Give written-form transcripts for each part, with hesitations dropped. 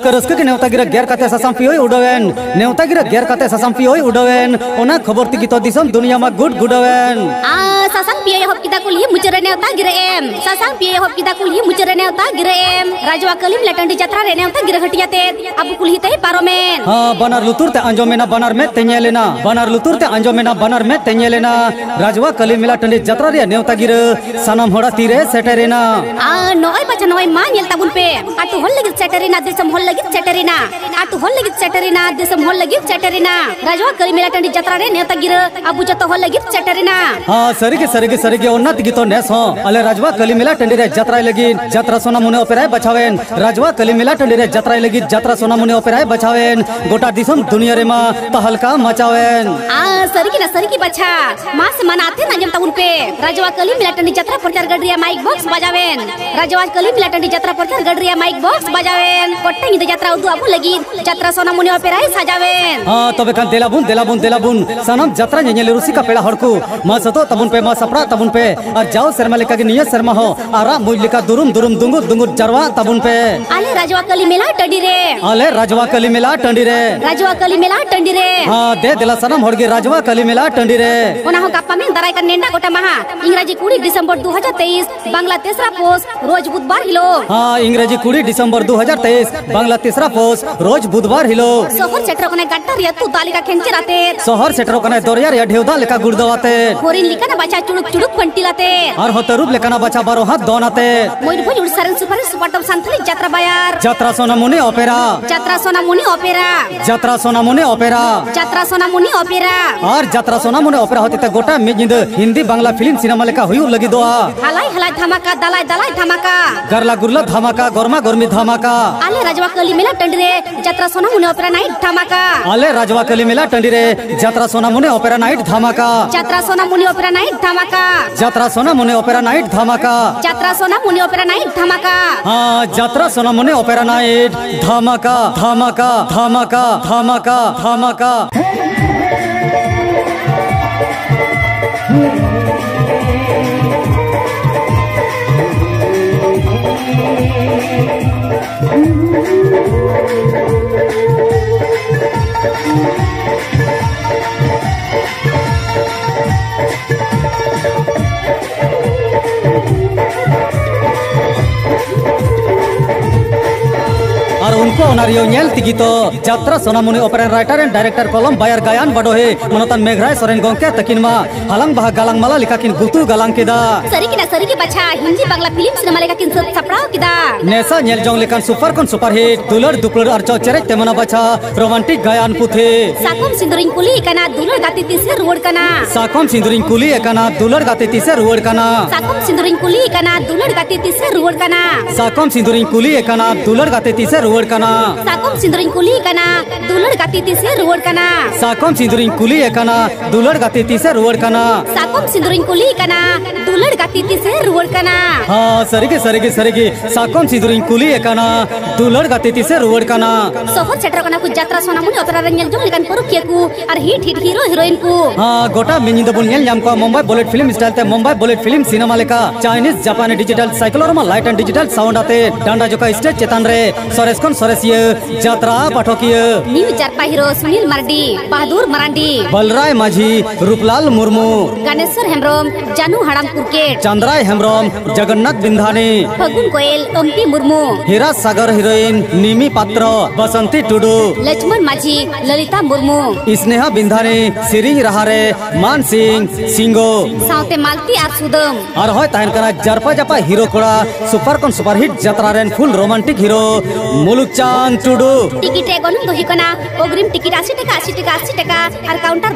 Rusk के नेवता गिरा गेर काते ससाम पियोय उडवेन नेवता गिरा गेर काते ससाम पियोय उडवेन ओना खबर तिगी तो दिसम दुनिया मा गुड गुडवेन ससाम पियोय हब किदा कुली मुजरे नेवता गिरा एम ससाम पियोय हब किदा कुली मुजरे नेवता गिरा एम राजवा कलिम लटंडी जत्रा रे नेवता गिरा घटियाते अब कुली तई पारोमेन बानार लुतुर ते अंजोमेना बानार में तेंजेलेना बानार लुतुर ते अंजोमेना बानार में तेंजेलेना राजवा कलिम लटंडी जत्रा रे नेवता गिरा सनम होड़ा तीरे सेटेरेना नोय बचा नोय मा नेल ताबुन पे आतु होल लगित सेटेरेना दिसम होल लगित सेटेरेना आतु होल लगित सेटेरेना दिसम होल लगित सेटेरेना राजवा कलिम लटंडी जत्रा रे नेवता गिरा अब जतो होल लगित सेटेरेना सरिगे उन्नत गितो नेस हो अले राजवा कलिम लटंडी रे जत्रा लगी जत्रा सोना मुने ओपेराय बचावेन राजवा कलिम लटंडी रे जत्रा लगी जत्रा सोना मुने ओपेराय बचावेन गोटा दिसम दुनिया रे मा तहलका मचावेन सरिकी बच्चा मास मनाते ना जमता उन पे राजवा कलिम लटंडी जत्रा प्रचार गडरिया माइक बॉक्स बजावेन राजवा कलिम लटंडी जत्रा प्रचार गडरिया माइक बॉक्स बजावेन कोट्टे द जत्रा उदु अबु लगी जत्रा सोना मुने ओपेराय सजावेन तबे कान देलाबुन सनम जत्रा नेनेल रुसिका पेड़ा हड़कू मा सतो तबुन पे मा सपड़ा तबुन पे और जाओ शर्मा लेका के नियत शर्मा हो आरा मुइलिका दुरुम दुंगुर जरवा तबुन पे आले राजवा कलिम मेला टंडी रे राजवा कलिम मेला टंडी रे दे दिला सनम हड़गे राजवा कलिम मेला टंडी रे ओना हो गप्पा में दराय का नेंडा गोटा महा इंग्रजी 20 दिसंबर 2023 बांग्ला तेसरा पोस्ट रोज बुधवार हिलो इंग्रजी 20 दिसंबर 2023 बांग्ला तेसरा पोस्ट रोज बुधवार हिलो शहर सेटर कोने गट्टा रिया तू दालिका खेंचे राते शहर सेटर कोने दोरिया रिया ढेवदा लेका गुड़दवाते होरिन लिका ना बच्चा चुड़ुक पंटिलाते और होतरुब लेका ना बच्चा बारो हाथ दोनाते मयूरभंज उड़सारन सुपाटम सांथली जत्रा बायार जत्रा सोना मुनि ओपेरा जत्रा सोना मुनि ओपेरा जत्रा सोना मुनि ओपेरा जत्रा सोना मुनि ओपेरा और जत्रा सोना मुनि ओपेरा होते त गोटा मिजिंद हिंदी बांग्ला फिल्म सिनेमा लेका हुयु लगी दोआ हलाई धमाका दलाई धमाका गरला गुरला धमाका गोरमा गोरमी धमाका आले राजवा कलिम मेला टंडी रे जत्रा सोना मुनि ओपेरा नाइट धमाका आले राजवा कलिम मेला टंडी रे जत्रा सोना मुनि ओपेरा नाइट धमाका जत्रा सोना मुनि ओपेरा नाइट धमाका जत्रा सोना मुनि ओपेरा नाइट धमाका जत्रा सोना मुनि ओपेरा नाइट धमाका जत्रा सोना मुनि ओपेरा नाइट धमाका धमाका धमाका धमाका धमाका और उनको ओनारियो नेल तिगी तो jatra Sona Muni opera writer and director कलम बायर गायन बडोहे मनोतन मेघराय सोरेन गोंके तकिन मा हलंग बहा गालांग माला लिकाकिन गुतु गालांग किदा सरी बच्चा हिंदी बांग्ला फिल्म सिनेमा लेकाकिन सपड़ाव किदा नेसा नेल जोंग लेकान सुपर हिट दुलर दुपलर अर्चो चेरेक तेमना बच्चा रोमांटिक गायन पुथे साकम सिंदुरिंग कुली कना दुलर गाती तिसे रोड कना साकम सिंदुरिंग कुली कना दुलर गाती तिसे रोड कना साकम सिंदुरिंग कुली कना दुलर गाती तिसे रोड कना साकम सिंदुरिंग कुली कना दुलर गाती तिसे रोड कना साकम सिंदुरिंग कुली कना दुलर गाती तिसे रोड कना साकम सिंदुरिंग कुली कना दुलर गाती तिसे रोड कना साकम सिंदुरिंग कुली कना दुलर गाती तिसे रोड कना सरिगे साकम सिंदुरिंग कुली कना दुलर गाती तिसे रोड कना शहर सेटर कना कु जत्रा सोना मुनि ओपेरा रंगल जों लेकान परुकिया कु और हिट हीरो हीरोइन कु गोटा मिनिंद बुन नेल नाम को मुंबई बुलेट फिल्म स्टाइल ते मुंबई बुलेट फिल्म सिनेमा लेका चाइनीज जापानी digital cyclorama light and digital sound आते डांडा जोका स्टेज चेतन रे सरेस्कन सरेसिय जत्रा पाठकिय न्यू जरपा हीरो सुनील मार्डी बहादुर मरांडी बलराय माझी रूपलाल मुर्मू गणेश्वर हेम्ब्रोम जानू हड़ाम कुरकेट चंद्राय हेम्ब्रोम जगन्नाथ बिंधानी फगुन कोयल ओम्पी मुर्मू हीरा सागर हीरोइन निमी पात्र बसंती टुडू लक्ष्मण माझी ललिता मुर्मू स्नेहा बिंधानी सिरिंग रहारे मान सिंह सिंगो साउते मालती आर सुदम और होय ताहन कना जरपा जपा हीरो कोड़ा सुपर हिट जत्रा रेन full romantic hero Muluk Chand Tudu ticket एगोनुम दोही कना अग्रिम टिकट 80 टाका और काउंटर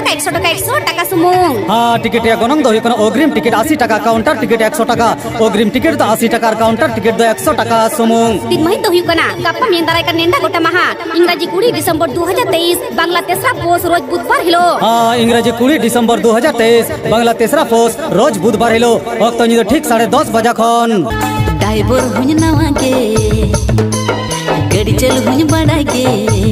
100 टाका सुमुंग टिकट एगोनुम दोही कना अग्रिम टिकट 80 टाका काउंटर टिकट 100 टाका अग्रिम टिकट तो 80 टाका और काउंटर टिकट तो 100 टाका सुमुंग दिन महित दोही कना गप्पा में दराय का नेंडा गोटा महा इंग्रजी 20 दिसंबर 2023 बांग्ला तेसरा पोस्ट रोज बुधवार हिलो इंग्रजी 20 दिसंबर 2023 बांग्ला तेसरा पोस्ट रोज बुधवार हिलो वक्त नि ठीक 10:30 बजा खन ड्राइवर हुन नवा के गाड़ी चल हुन बड़ा के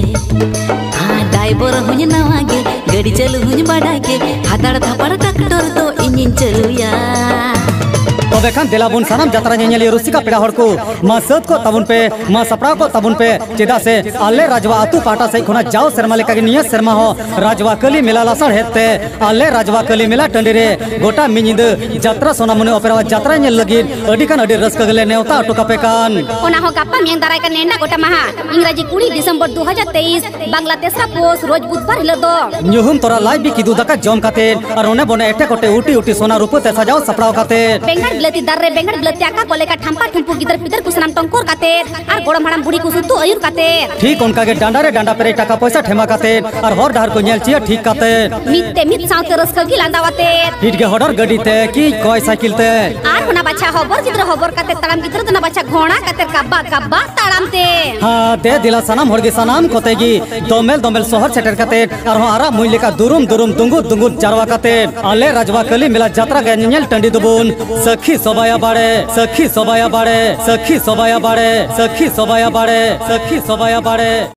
ड्राइवर हुन नवा के गाड़ी चल हुन बड़ा के हाथड़ थपड़ ट्रैक्टर तो इंजन चलुया तबे खान दिलाबुन सानाम जतरा नेली रुसिका पेड़ा हड़ को मा सत को तबुन पे मा सपड़ा को तबुन पे चेदा से आले राजवा आतु पाटा से खुना जाओ शर्मा लेका के निया शर्मा हो राजवा कली मेला लासड़ हेते आले राजवा कली मेला टंडी रे गोटा मिनिद जतरा सोनामुनी ओपेरा जतरा नेल लगी अडी कान अडी रस्क गले नेवता अटो कापे कान ओना हो गापा मियंग दाराय का नेंडा गोटा महा इंग्रजी 20 दिसंबर 2023 बांग्ला तेसरा पोस रोज बुधवार हिलो दो न्यूहुम तोरा लाइव भी किदु दका जम काते और ओने बने एटे कोटे उटी उटी सोना रूप ते सजाओ सपड़ाव काते बेंगड़ बिलती दर रे बेंगड़ बिलती आका कोले का ठंपा ठंपू गिदर पिदर कुसनाम टंकोर काते और गोड़म हड़म बुढ़ी को सुतु अयुर काते ठीक उनका के डांडा रे डांडा पे टाका पैसा ठेमा काते और हर डाहर को नेल चिया ठीक काते मित्ते मित साउते रस्क गी लांदावाते हिट के हडर गडी ते की कोई साइकिल ते आर होना बच्चा होबर गिदर होबर काते तड़म गिदर तना बच्चा घोड़ा काते कब्बा तड़म ते हां ते दिला सनाम हड़गे सनाम कोतेगी दोमेल शहर सेटर काते और आरा मुइले का दुरुम दुंगु जारवा काते आले राजवा कली मेला यात्रा के नेल टंडी दुबुन सखी सोबाया बाड़े सखी सोबाया बाड़े सखी सोबाया बाड़े सखी सोबाया बाड़े सखी सोबाया बाड़े।